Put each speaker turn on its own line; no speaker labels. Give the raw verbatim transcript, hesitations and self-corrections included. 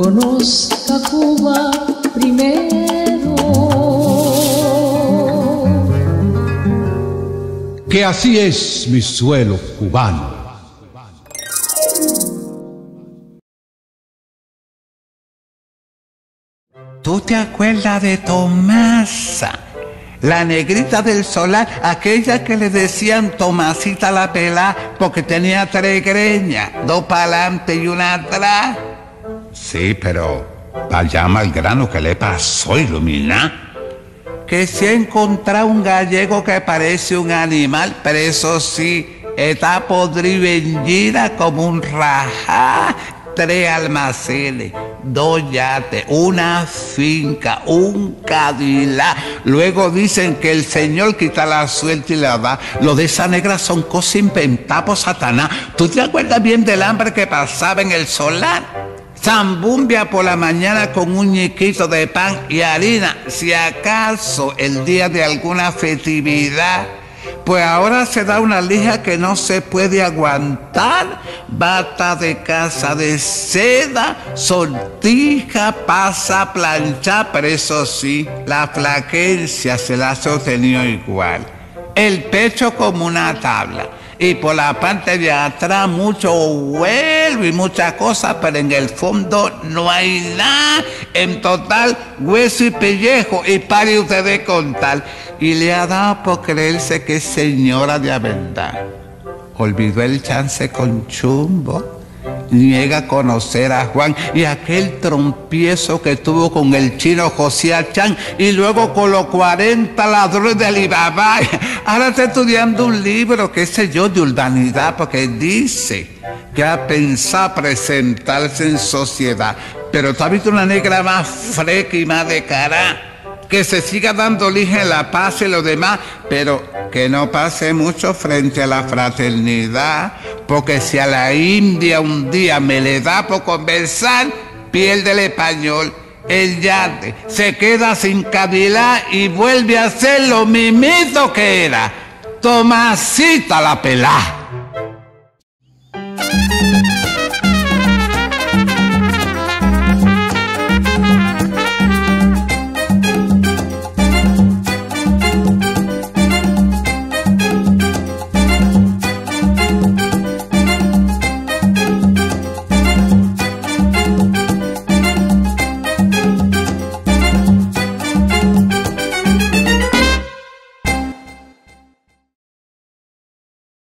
conozca Cuba primero.
Que así es mi suelo cubano.
¿Tú te acuerdas de Tomasa? La negrita del solar, aquella que le decían Tomasita la pelá porque tenía tres greñas, dos para adelante y una atrás. Sí, pero vayamos al grano, ¿qué le pasó, Ilumina? Que se ha encontrado un gallego que parece un animal, pero eso sí, está podrido en gira como un rajá. Tres almacenes, dos yates, una finca, un Cadillac. Luego dicen que el Señor quita la suerte y la da. Lo de esa negra son cosas inventadas por Satanás. ¿Tú te acuerdas bien del hambre que pasaba en el solar? Zambumbia por la mañana con un ñiquito de pan y harina, si acaso el día de alguna festividad. Pues ahora se da una lija que no se puede aguantar, bata de casa de seda, sortija, pasa, plancha, pero eso sí, la flaquencia se la ha sostenido igual. El pecho como una tabla. Y por la parte de atrás mucho huevo y muchas cosas, pero en el fondo no hay nada. En total, hueso y pellejo, y pare usted de contar. Y le ha dado por creerse que es señora de verdad. Olvidó el chance con Chumbo. Niega a conocer a Juan y aquel trompiezo que tuvo con el chino José Achán y luego con los cuarenta ladrones de Alibaba. Ahora está estudiando un libro, qué sé yo, de urbanidad, porque dice que ha pensado presentarse en sociedad. Pero tú has visto una negra más fresca y más de cara. Que se siga dando lija en La Paz y lo demás, pero que no pase mucho frente a la fraternidad, porque si a la India un día me le da por conversar, pierde el español, el yate, se queda sin Cadillac y vuelve a ser lo mismito que era, Tomasita la pelá.